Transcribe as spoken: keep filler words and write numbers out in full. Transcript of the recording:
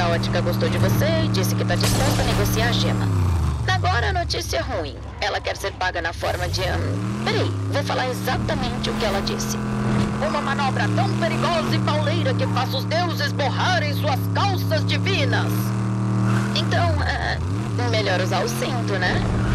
caótica gostou de você e disse que tá disposta a negociar a gema. Agora a notícia ruim. Ela quer ser paga na forma de... Um... Peraí, vou falar exatamente o que ela disse. Uma manobra tão perigosa e pauleira que faça os deuses borrarem suas calças divinas. Então, uh, melhor usar o cinto, né?